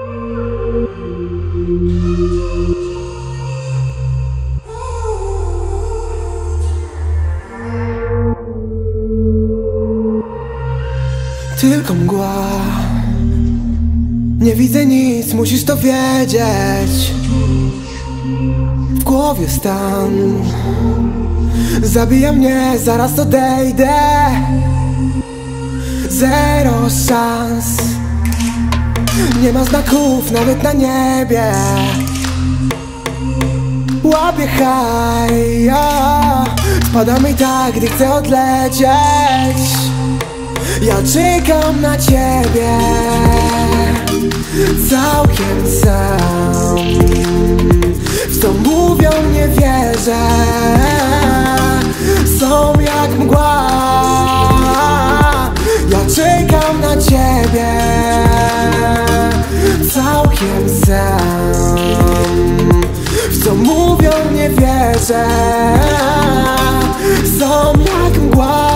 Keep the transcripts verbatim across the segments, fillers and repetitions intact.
Tylko mgła, nie widzę nic, musisz to wiedzieć. W głowie stan zabija mnie, zaraz odejdę. Zero szans, nie ma znaków nawet na niebie. Łapię haj, spada mi tak, gdy chcę odlecieć. Ja czekam na ciebie, całkiem sam. W co mówią nie wierzę, są jak mgła. Ja czekam na ciebie, całkiem sam. W co mówią nie wierzę, są jak mgła.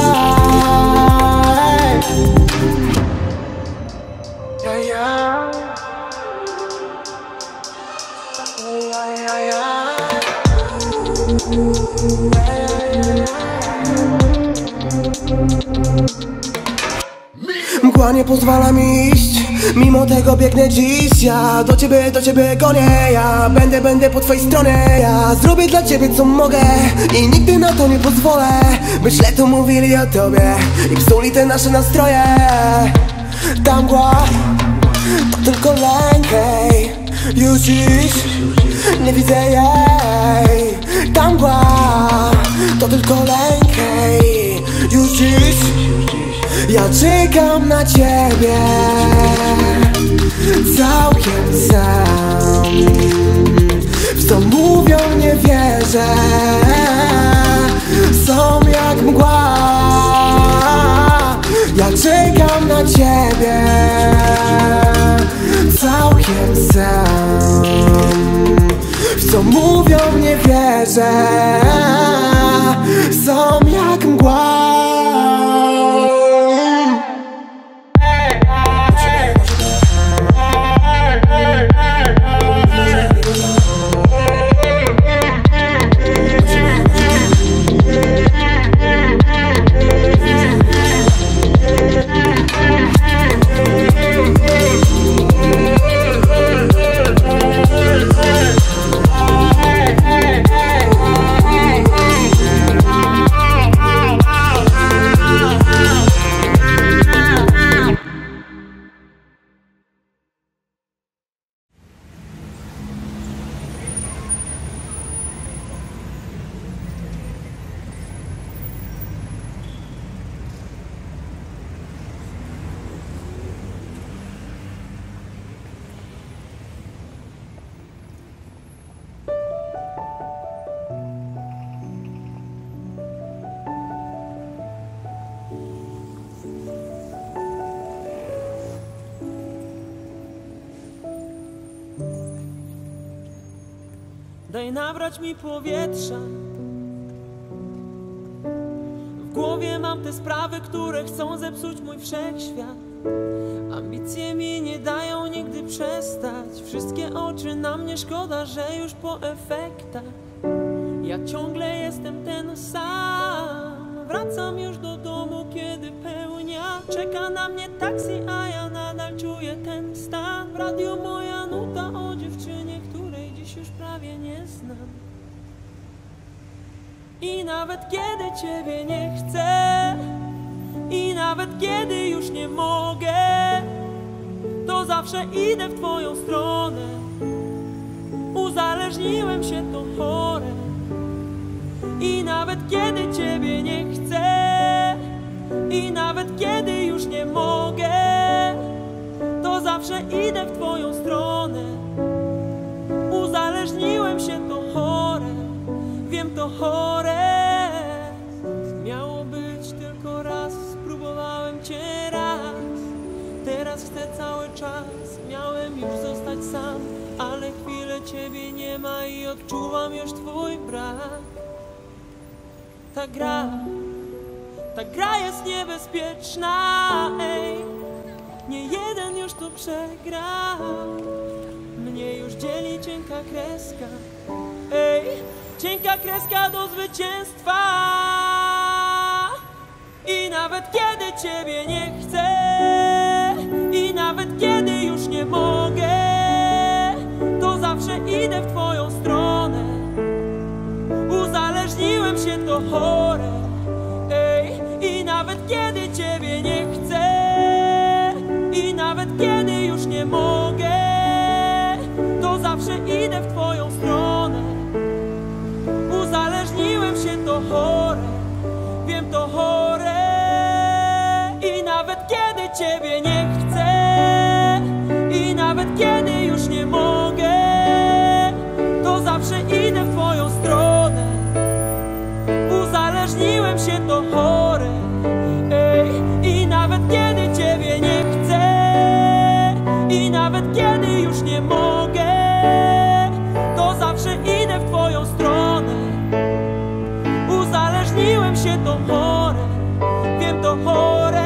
Mgła nie pozwala mi iść, mimo tego biegnę dziś. Ja do ciebie, do ciebie gonię. Ja będę, będę po twojej stronie. Ja zrobię dla ciebie co mogę i nigdy na to nie pozwolę, by źle tu mówili o tobie i psuli te nasze nastroje. Ta mgła to tylko lęk, hej. Już dziś nie widzę jej. Ta mgła to tylko lęk, hej. Już dziś ja czekam na ciebie, całkiem sam. W co mówią nie wierzę, są jak mgła. Ja czekam na ciebie, całkiem sam. W co mówią nie wierzę, są jak mgła. Daj nabrać mi powietrza. W głowie mam te sprawy, które chcą zepsuć mój wszechświat. Ambicje mi nie dają nigdy przestać. Wszystkie oczy na mnie, szkoda, że już po efektach. Ja ciągle jestem ten sam. Wracam już do domu, kiedy pełnia. Czeka na mnie taksi, a ja nadal czuję ten stan. W radiu moja nuta o dziewczynie, której dziś już prawie nie znam. I nawet kiedy ciebie nie chcę, i nawet kiedy już nie mogę, to zawsze idę w twoją stronę. Uzależniłem się, to chore. I nawet kiedy ciebie nie chcę, i nawet kiedy już nie mogę, to zawsze idę w twoją stronę. Uzależniłem się, to chore. Wiem, to chore. Miało być tylko raz, spróbowałem cię raz. Teraz chcę cały czas, miałem już zostać sam, ale chwilę ciebie nie ma i odczuwam już twój brak. Ta gra, ta gra jest niebezpieczna, ej. Nie jeden już tu przegrał. Mnie już dzieli cienka kreska, ej, cienka kreska do zwycięstwa. I nawet kiedy ciebie nie chcę, i nawet kiedy już nie mogę, to zawsze idę w twoją stronę. Uzależniłem się, to chore, ej, i nawet kiedy ciebie nie chcę, i nawet kiedy już nie mogę, to zawsze idę w twoją stronę. Uzależniłem się, to chore, wiem, to chore. I nawet kiedy ciebie nie chcę, i nawet kiedy już nie mogę, to zawsze idę w twoją stronę. Uzależniłem się, to chore, ej, i nawet kiedy ciebie nie chcę, i nawet kiedy już nie mogę, to zawsze idę w twoją stronę. Uzależniłem się, to chore, wiem, to chore.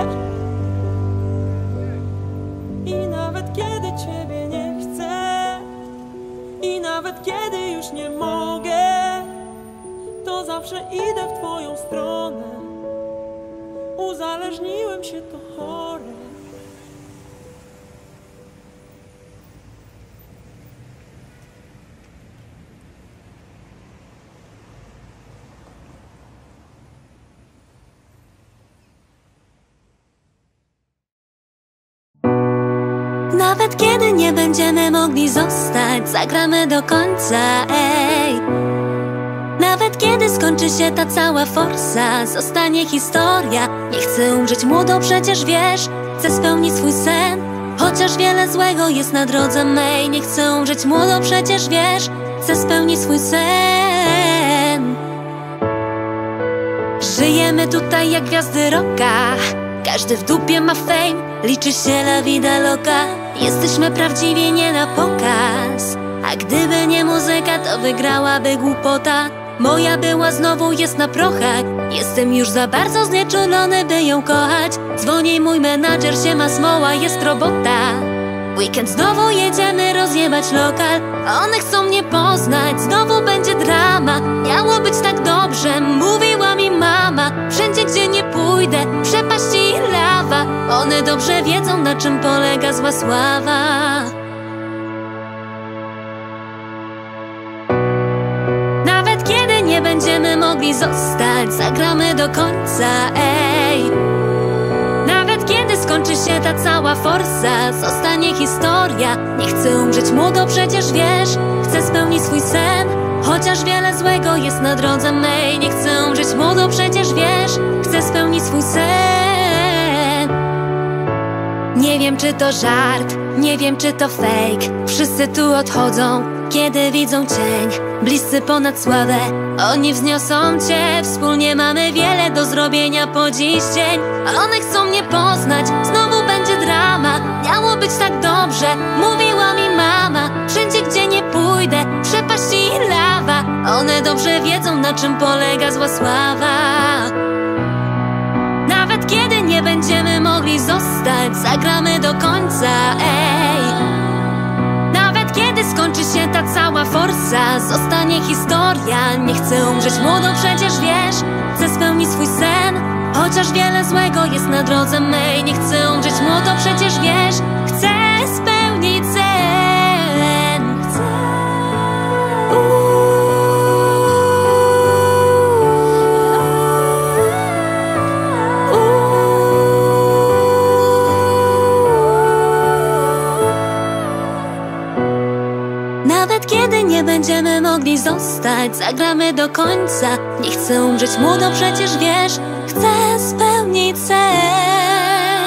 I nawet kiedy ciebie nie chcę, i nawet kiedy już nie mogę, to zawsze idę w twoją stronę. Uzależniłem się, to chore. Nawet kiedy nie będziemy mogli zostać, zagramy do końca, ej. Nawet kiedy skończy się ta cała forsa, zostanie historia. Nie chcę umrzeć młodo, przecież wiesz, chcę spełnić swój sen. Chociaż wiele złego jest na drodze mej, nie chcę umrzeć młodo, przecież wiesz, chcę spełnić swój sen. Żyjemy tutaj jak gwiazdy rocka, każdy w dupie ma fame, liczy się la vida loca. Jesteśmy prawdziwie nie na pokaz, a gdyby nie muzyka, to wygrałaby głupota. Moja była, znowu jest na prochach, jestem już za bardzo znieczulony, by ją kochać. Dzwoni mój menadżer, siema smoła, jest robota. Weekend znowu jedziemy rozjebać lokal. One chcą mnie poznać, znowu będzie drama. Miało być tak dobrze, mówiła mi mama. Wszędzie gdzie nie pójdę, przepaści i lawa. One dobrze wiedzą, na czym polega zła sława. Nawet kiedy nie będziemy mogli zostać, zagramy do końca, ej. Nawet kiedy skończy się ta cała forsa, zostanie historia. Nie chcę umrzeć młodo, przecież wiesz, chcę spełnić swój sen. Chociaż wiele złego jest na drodze mej, nie chcę umrzeć młodo, przecież wiesz, chcę spełnić swój sen. Nie wiem, czy to żart, nie wiem, czy to fake. Wszyscy tu odchodzą, kiedy widzą cień. Bliscy ponad sławę, oni wzniosą cię. Wspólnie mamy wiele do zrobienia po dziś dzień. One chcą mnie poznać, znowu będzie drama. Miało być tak dobrze, mówiła mi mama. Wszędzie gdzie nie pójdę, przepaści i lawa. One dobrze wiedzą, na czym polega zła sława. Nawet kiedy nie będziemy mogli zostać, zagramy do końca, ej. Nawet kiedy skończy się ta cała forsa, zostanie historia. Nie chcę umrzeć młodo, przecież wiesz, chcę spełnić swój sen. Chociaż wiele złego jest na drodze mej, nie chcę umrzeć młodo, przecież wiesz, chcę spełnić sen. Chcę... Nawet kiedy nie będziemy mogli zostać, zagramy do końca. Nie chcę umrzeć młodo, przecież wiesz, chcę spełnić sen.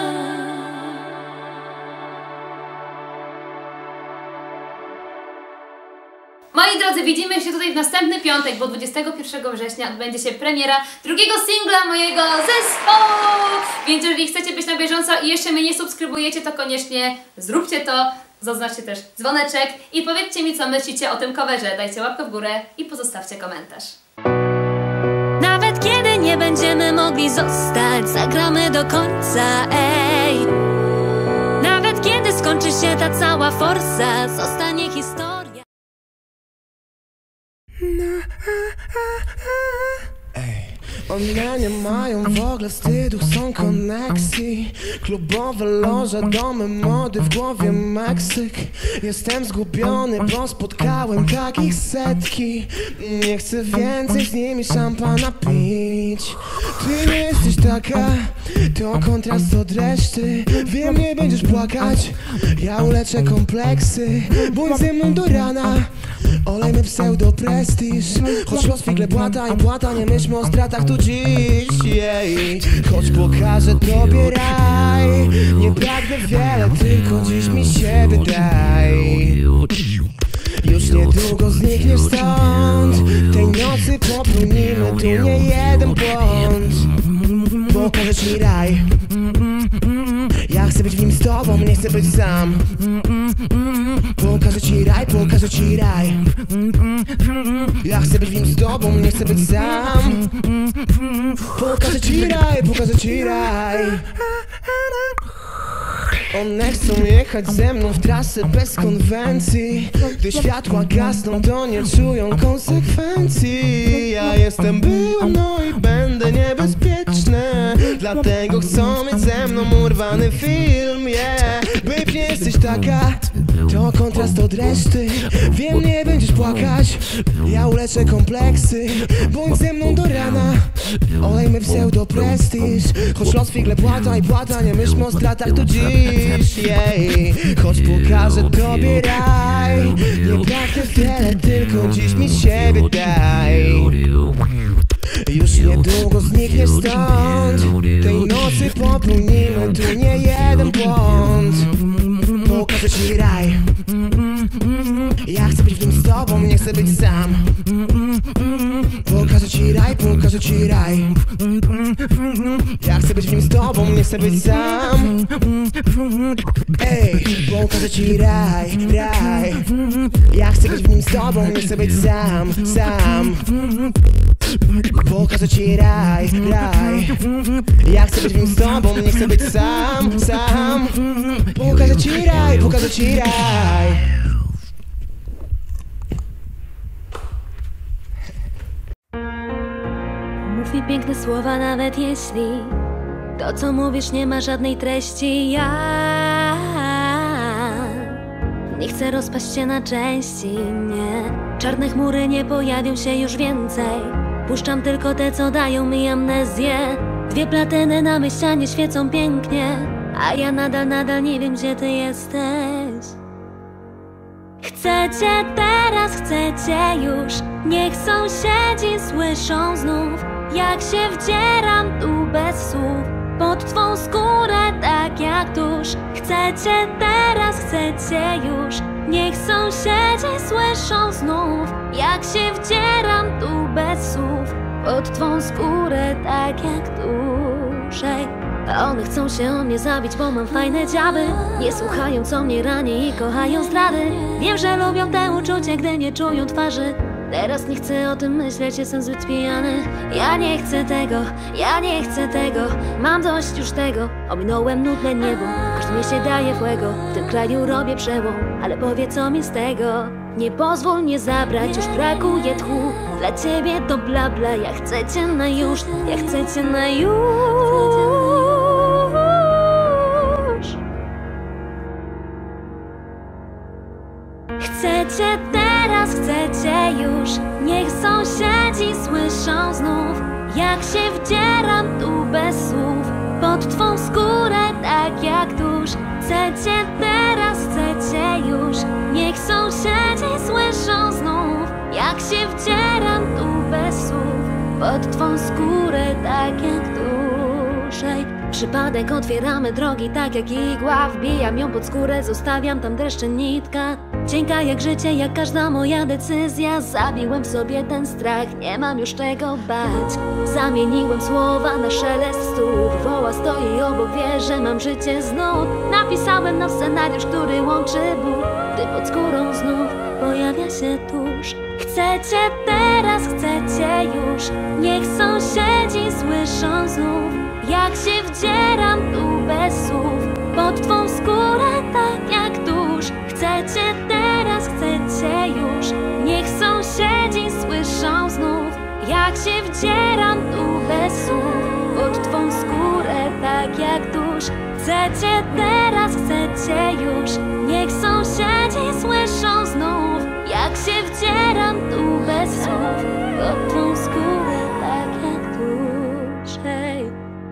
Moi drodzy, widzimy się tutaj w następny piątek, bo dwudziestego pierwszego września odbędzie się premiera drugiego singla mojego zespołu. Więc jeżeli chcecie być na bieżąco i jeszcze mnie nie subskrybujecie, to koniecznie zróbcie to. Zaznaczcie też dzwoneczek i powiedzcie mi, co myślicie o tym coverze. Dajcie łapkę w górę i pozostawcie komentarz. Nawet kiedy nie będziemy mogli zostać, zagramy do końca, ej. Nawet się ta cała forsa, zostanie historia. One nie mają w ogóle wstydu, chcą koneksji. Klubowe loże, domy mody, w głowie Meksyk. Jestem zgubiony, bo spotkałem takich setki. Nie chcę więcej z nimi szampana pić. Ty nie jesteś taka, to kontrast od reszty. Wiem, nie będziesz płakać, ja uleczę kompleksy. Bądź ze mną do rana, olejmy pseudo-prestiż. Choć los figle płata i płata, nie myślmy o stratach tu dziś, jej. Choć pokażę tobie raj, nie pragnę wiele, tylko dziś mi siebie daj. Już niedługo znikniesz stąd, tej nocy popełnimy tu nie jeden błąd. Pokażę ci raj, ja chcę być w nim z tobą, nie chcę być sam. Pokażę ci raj, pokażę ci raj, ja chcę być w nim z tobą, nie chcę być sam. Pokażę ci raj, pokażę ci raj. One chcą jechać ze mną w trasę bez konwencji. Gdy światła gasną, to nie czują konsekwencji. Ja jestem, byłem, no i będę niebezpieczny. Dlatego chcą mieć ze mną urwany film, yeah. Babe, nie jesteś taka, to kontrast od reszty. Wiem, nie będziesz płakać, ja uleczę kompleksy. Bądź ze mną do rana, olejmy pseudo-prestiż. Choć los figle płata i płata, nie myślmy o stratach tu dziś, jej. Choć pokażę tobie raj, nie pragnę wiele, tylko dziś mi siebie daj. Już niedługo znikniesz stąd, tej nocy popełnimy tu nie jeden błąd. Pokażę ci raj, ja chcę być w nim z tobą, nie chcę być sam. Pokażę ci raj, pokażę ci raj, ja chcę być w nim z tobą, nie chcę być sam. Ej, pokażę ci raj, raj, ja chcę być w nim z tobą, nie chcę być sam, sam. Pokażę ci raj, raj, ja chcę być w nim z tobą, nie chcę być sam, sam. Pokażę ci raj, pokażę ci raj. Mów mi piękne słowa, nawet jeśli to, co mówisz, nie ma żadnej treści. Ja nie chcę rozpaść się na części, nie. Czarne chmury nie pojawią się już więcej. Puszczam tylko te, co dają mi amnezję. Dwie platyny na mej ścianie świecą pięknie, a ja nadal, nadal nie wiem, gdzie ty jesteś. Chcę cię teraz, chcę cię już. Niech sąsiedzi słyszą znów, jak się wdzieram tu bez słów pod twą skórę, tak jak tusz. Chcę cię teraz, chcę cię już. Niech sąsiedzi słyszą znów, jak się wdzieram tu bez słów pod twą skórę, tak jak tusz. A one chcą się o mnie zabić, bo mam fajne dziaby. Nie słuchają, co mnie rani i kochają zdrady. Wiem, że lubią te uczucie, gdy nie czują twarzy. Teraz nie chcę o tym myśleć, jestem zbyt pijany. Ja nie chcę tego, ja nie chcę tego. Mam dość już tego, ominąłem nudne niebo. Każdy mi się daje fuego, w tym kraju robię przełom. Ale powiedz, co mi z tego. Nie pozwól mnie zabrać, już brakuje tchu. Dla ciebie to bla bla, ja chcę cię na już. Ja chcę cię na już. Chcę cię teraz, chcę cię już. Niech sąsiedzi słyszą znów, jak się wdzieram tu bez słów pod twą skórę, tak jak tusz. Chcę cię teraz, chcę cię już. Niech sąsiedzi słyszą znów, jak się wdzieram tu bez słów pod twą skórę, tak jak tusz. Przypadek otwieramy drogi, tak jak igła. Wbijam ją pod skórę, zostawiam tam dreszcze nitka. Cienka jak życie, jak każda moja decyzja. Zabiłem w sobie ten strach, nie mam już czego bać. Zamieniłem słowa na szelest stóp. Woła stoi obok, wie, że mam życie znów. Napisałem na scenariusz, który łączy ból, gdy pod skórą znów pojawia się tusz. Chcę cię teraz, chcę cię już. Niech sąsiedzi słyszą znów, jak się wdzieram tu bez słów pod twą skórę, tak jak tu. Chcecie teraz, chcecie już. Niech sąsiedzi słyszą znów, jak się wdzieram tu bez słów pod twą skórę, tak jak tusz. Chcecie teraz, chcecie już. Niech sąsiedzi słyszą znów, jak się wdzieram tu bez słów pod twą skórę, tak jak tusz. Hej.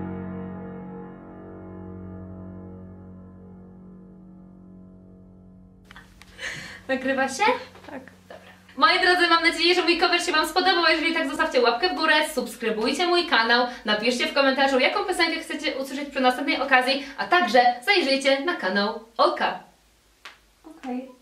Nagrywa się? Tak. Dobra. Moi drodzy, mam nadzieję, że mój cover się Wam spodobał. Jeżeli tak, zostawcie łapkę w górę, subskrybujcie mój kanał, napiszcie w komentarzu, jaką piosenkę chcecie usłyszeć przy następnej okazji, a także zajrzyjcie na kanał Olka. Okej. Okay.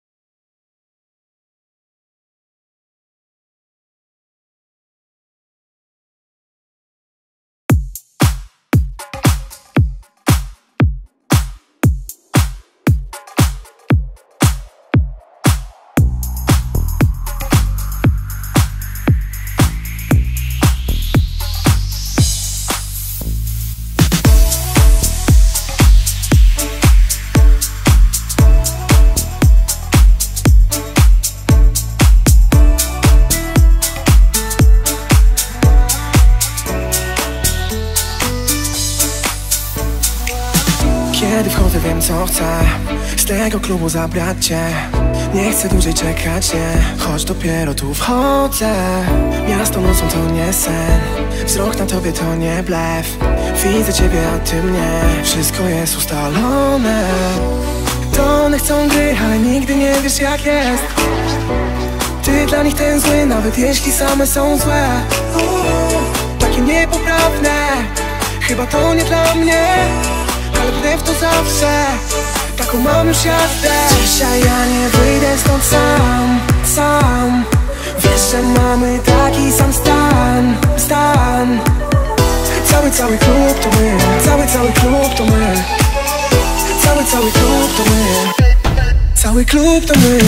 Kiedy wchodzę, wiem co chcę z tego klubu zabrać cię. Nie chcę dłużej czekać, nie, choć dopiero tu wchodzę. Miasto nocą to nie sen, wzrok na tobie to nie blef. Widzę ciebie, a ty mnie, wszystko jest ustalone. To one chcą gry, ale nigdy nie wiesz jak jest. Ty dla nich ten zły, nawet jeśli same są złe. Uuu, takie niepoprawne, chyba to nie dla mnie. Ale będę w to zawsze, taką mam już jazdę. Dzisiaj ja nie wyjdę stąd sam, sam. Wiesz, że mamy taki sam stan, stan. Cały, cały klub to my, cały, cały klub to my. Cały, cały klub to my. Cały klub to my.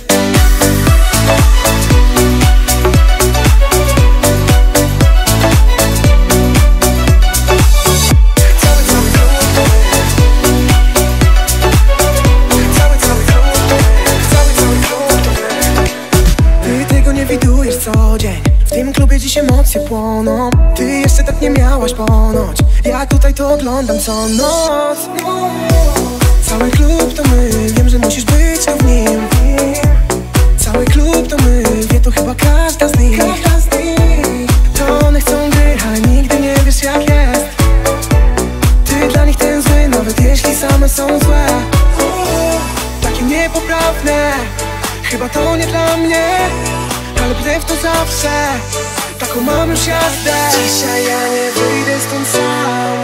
Co dzień w tym klubie dziś emocje płoną. Ty jeszcze tak nie miałaś ponoć, ja tutaj to oglądam co noc. Cały klub to my, wiem, że musisz być tu w nim. Cały klub to my, wie to chyba każda z nich. To one chcą gry, ale nigdy nie wiesz jak jest. Ty dla nich ten zły, nawet jeśli same są złe. Takie niepoprawne, chyba to nie dla mnie. Ale będę w to zawsze, taką mam już jazdę. Dzisiaj ja nie wyjdę stąd sam.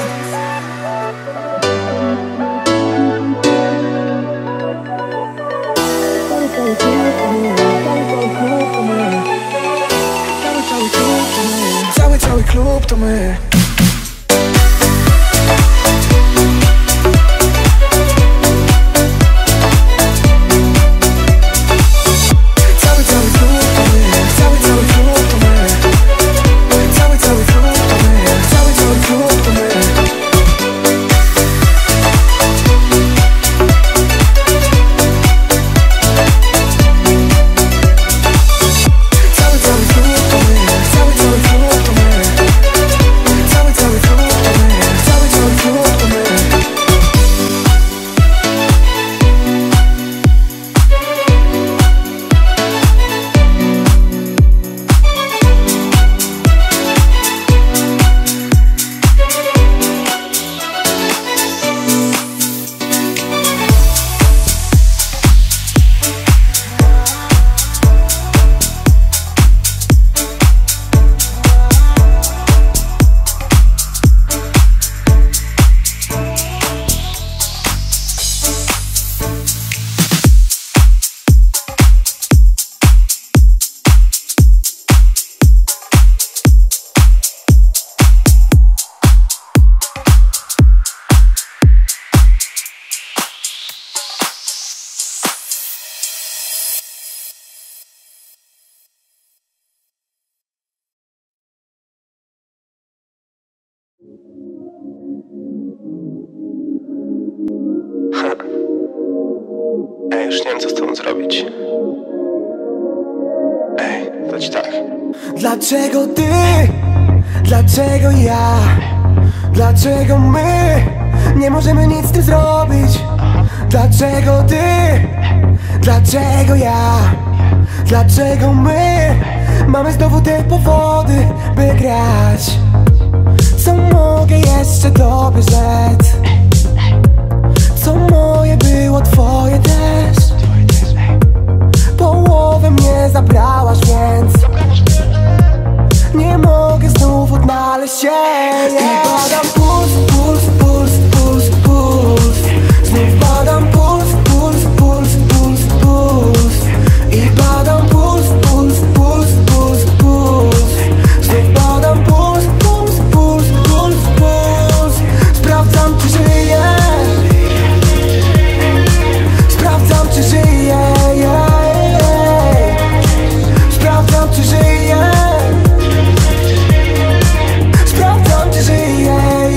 Cały, cały klub to my. Cały, cały klub to my. Cały, cały klub to my. już nie wiem, co z tobą zrobić. Ej, to ci tak. Dlaczego ty? Dlaczego ja? Dlaczego my nie możemy nic z tym zrobić? Dlaczego ty? Dlaczego ja? Dlaczego my mamy znowu te powody, by grać? Co mogę jeszcze tobie rzec? Co moje było twoje też? Połowę mnie zabrałaś, więc nie mogę znów odnaleźć się. I badam puls, puls, puls, puls, puls. Znów badam puls, puls, puls, puls, puls. I badam puls, puls, puls, puls, puls. Znów badam puls, puls, puls, puls, puls. Sprawdzam, czy żyję. Sprawdzam, czy żyję. Sprawdzam, czy żyję. Sprawdzam, czy żyję.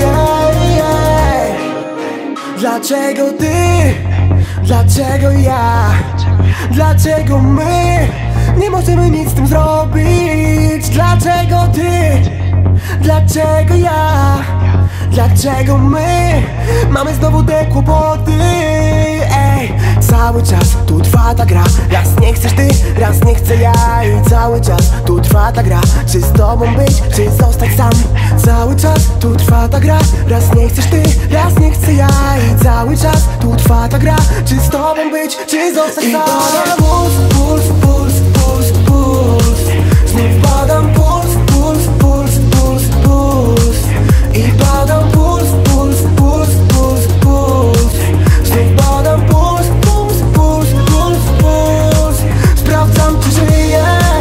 Dlaczego ty? Dlaczego ja? Dlaczego my nie możemy nic z tym zrobić? Dlaczego ty? Dlaczego ja? Dlaczego my mamy znowu te kłopoty? Ej, cały czas tu trwa ta gra. Raz nie chcesz ty, raz nie chcę ja. I cały czas tu trwa ta gra. Czy z tobą być, czy zostać sam? Cały czas tu trwa ta gra. Raz nie chcesz ty, raz nie chcę ja. I cały czas tu trwa ta gra. Czy z tobą być, czy zostać sam? I badam puls, puls, puls, puls, puls. Znów badam puls, puls, puls, puls, puls. I badam puls, puls, puls, puls, puls. Znów badam puls, puls, puls, puls, puls. Sprawdzam, czy żyję.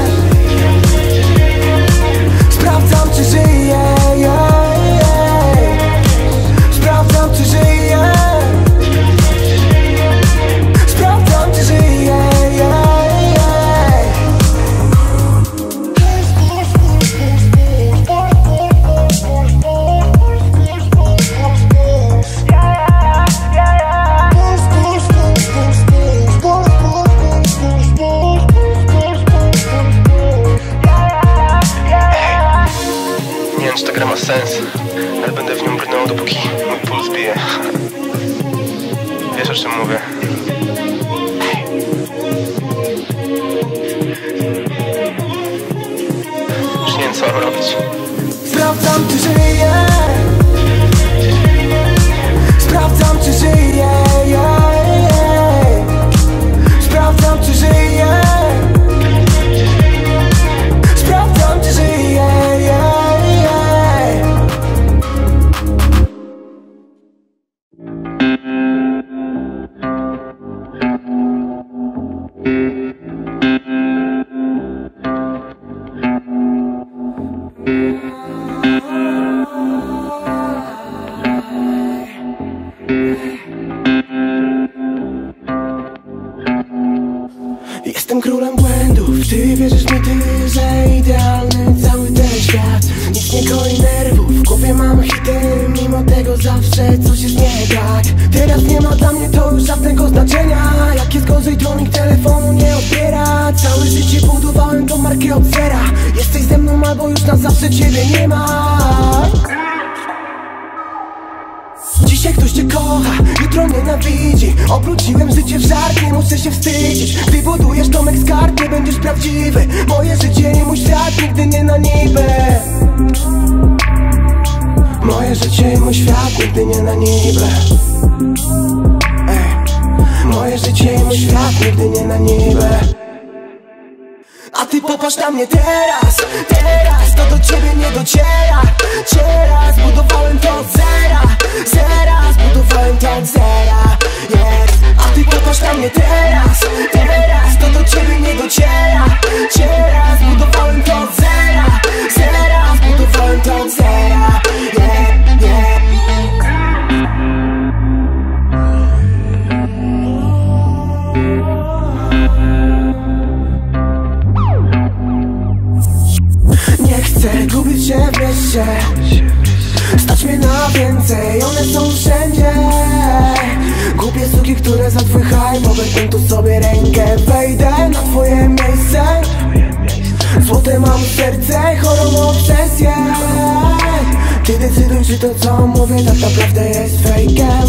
Sprawdzam, czy żyję. Sprawdzam, czy żyję. Sprawdzam, czy żyję. Nie wiem, czy ta gra ma sens, ale będę w nią brnął, dopóki mój puls bije. Wiesz, o czym mówię? Już nie wiem, co mam robić. Sprawdzam, czy żyję. Sprawdzam, czy żyję. Sprawdzam, czy żyję. Sprawdzam, czy żyję. Jestem królem błędów, ty wierzysz mi ty, że idealny cały ten świat. Nic nie goi nerwów, w głowie mam hity, mimo tego zawsze coś jest nie tak. Teraz nie ma dla mnie to już żadnego znaczenia. Jak jest gorzej, to nikt telefonu nie odbiera. Całe życie budowałem tą markę od zera. Jesteś ze mną albo już na zawsze ciebie nie ma. Dzisiaj ktoś cię kocha, jutro nienawidzi. Obróciłem życie w żart, nie muszę się wstydzić. Gdy budujesz domek z kart, nie będziesz prawdziwy. Moje życie i mój świat nigdy nie na niby. Moje życie i mój świat nigdy nie na niby. Ej. Moje życie i mój świat nigdy nie na niby. A ty popatrz na mnie teraz, teraz to do ciebie nie dociera. Ciera, zbudowałem to od zera. Zera, zbudowałem to od zera. Yes. A ty popatrz na mnie teraz, teraz to do ciebie nie dociera. Ciera, zbudowałem to od zera. Zera, zbudowałem to od zera. Yeah, yeah. Nie chcę gubić się w mieście. Stać mnie na więcej, one są wszędzie. Głupie suki, które za twój hajp obetną tu sobie Ty decyduj, czy to co mówię tak naprawdę jest fejkiem.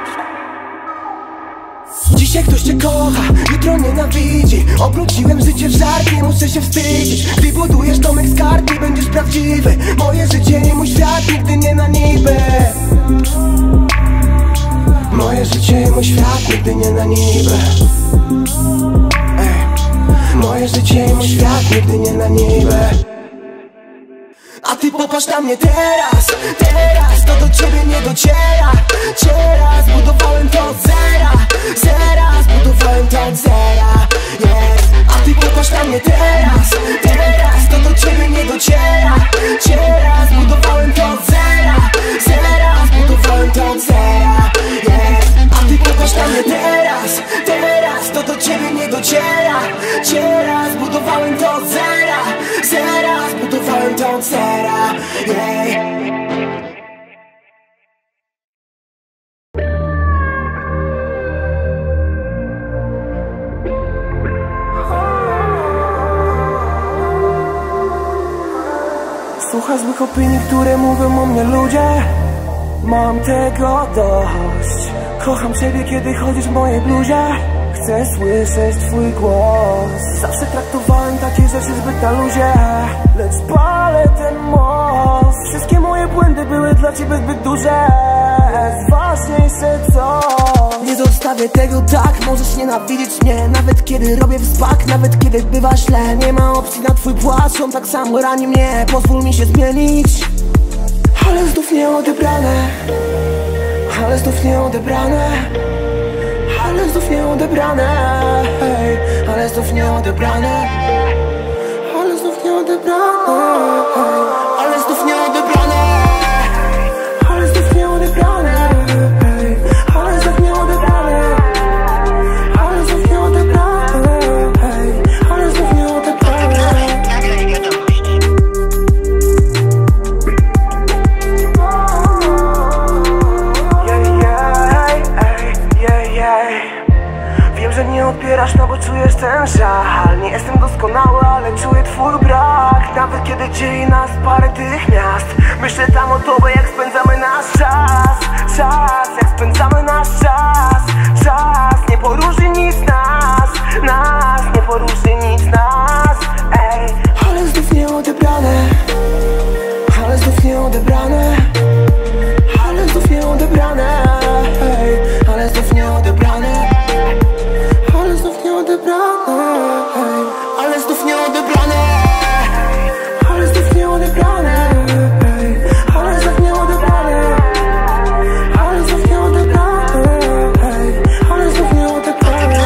Dzisiaj ktoś cię kocha, jutro nienawidzi. Obróciłem życie w żart, nie muszę się wstydzić. Gdy budujesz domek z kart, nie będziesz prawdziwy. Moje życie nie mój świat, nigdy nie na niby. Moje życie i mój świat, nigdy nie na niby. Ej. Moje życie i mój świat, nigdy nie na niby. A ty popatrz na mnie teraz, teraz to do ciebie nie dociera. Ciera, zbudowałem to od zera, zera, zbudowałem to od zera, yes. A ty popatrz na mnie teraz, teraz to do ciebie nie dociera. Ciera, zbudowałem to od zera, zera, zbudowałem to od zera, yes. A ty popatrz na mnie teraz, teraz to do ciebie nie dociera. Ciera, zbudowałem to od zera, zera, zbudowałem to od zera, yeah. Słuchaj złych opinii, które mówią o mnie ludzie. Mam tego dość. Kocham ciebie, kiedy chodzisz w mojej bluzie. Chcę słyszeć twój głos. Zawsze traktowałem takie rzeczy zbyt na luzie, lecz palę ten most. Wszystkie moje błędy były dla ciebie zbyt duże. Ważniejsze co? Nie zostawię tego tak, możesz nienawidzieć mnie. Nawet kiedy robię wspak, nawet kiedy bywa źle. Nie ma opcji na twój płacz, on tak samo rani mnie. Pozwól mi się zmienić, ale znów nie odebrane. Ale znów nie odebrane. Ale znów nie odebrane, hej. Ale znów nie odebrane. Ale znów nie odebrane, hej. Ale znów nie odebrane. Ale znów nie odebrane, hej. Ale znów nie odebrane. Ale znów nie odebrane, hej. Ale znów nie odebrane. Wiem, że nie odbierasz, no bo czujesz ten żal. Nie jestem doskonały, ale czuję twój brak. Nawet kiedy dzieli nas parę tych miast, myślę tam o tobie, jak spędzamy nasz czas. Czas, jak spędzamy nasz czas. Czas, nie poróżni nic nas. Nas, nie poróżni nic nas, ej. Ale znów nie odebrane. Ale znów nie odebrane. Ale znów nie odebrane, hej. Ale znów nie odebrane. Ale znów nie odebrane, hej. Ale znów nie odebrane. Ale znów nie odebrane, hej. Ale znów nie odebrane. Ale znów nie odebrane, hej. Ale znów nie odebrane.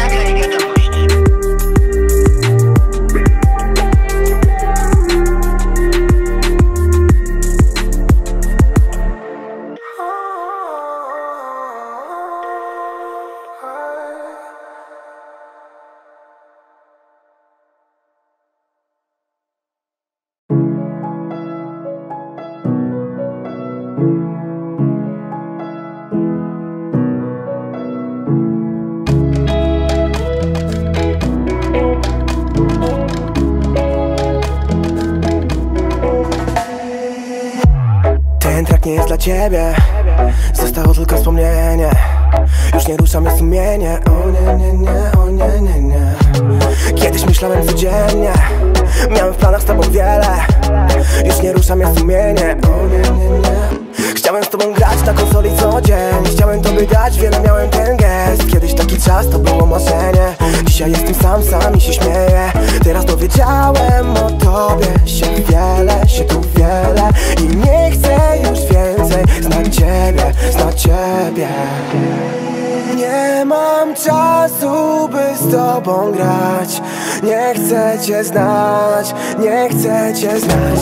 Ten track nie jest dla ciebie, zostało tylko wspomnienie. Już nie rusza mnie sumienie. O nie, nie, nie, o nie, nie, nie. Kiedyś myślałem codziennie, miałem w planach z tobą wiele. Już nie rusza mnie sumienie. O nie, nie, nie. Chciałem z tobą grać na konsoli co dzień. Chciałem tobie dać wiele, miałem ten gest. Kiedyś taki czas to było marzenie. Dzisiaj jestem sam, sam i się śmieję. Teraz dowiedziałem o tobie się wiele, się tu wiele. I nie chcę już więcej znać ciebie, znać ciebie. Nie mam czasu, by z tobą grać. Nie chcę cię znać, nie chcę cię znać.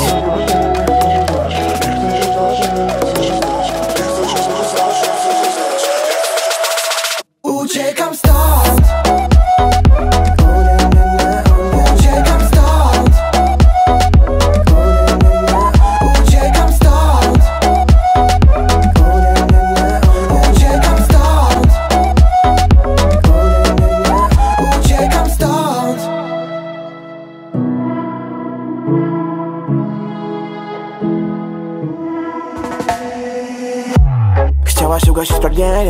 Uciekam stąd. Uciekam stąd. Uciekam stąd. Uciekam stąd. Uciekam stąd.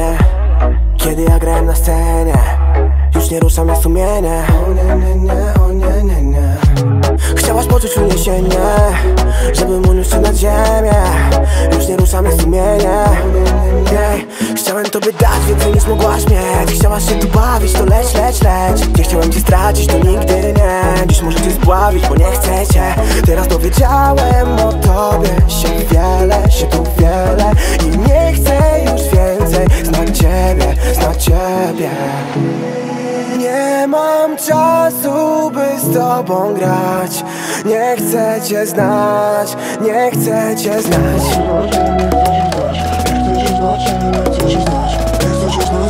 mnie, kiedy ja grałem na scenie. Już nie rusza mnie sumienie. O nie, nie, nie, o nie, nie, nie. Chciałaś poczuć uniesienie, żebym uniósł się nad ziemię. Już nie rusza mnie sumienie. Jej, chciałem tobie dać więcej niż mogłaś mieć. Chciałaś się tu bawić, to leć, leć, leć. Nie chciałem cię stracić, to nigdy nie. Dziś muszę cię spławić, bo nie chcę cię. Teraz dowiedziałem o tobie się wiele, się tu wiele. I nie chcę już więcej znać ciebie, znać ciebie. Nie mam czasu, by z tobą grać. Nie chcę cię znać, nie chcę cię znać. Chcę cię znać, chcę cię znać, chcę cię znać.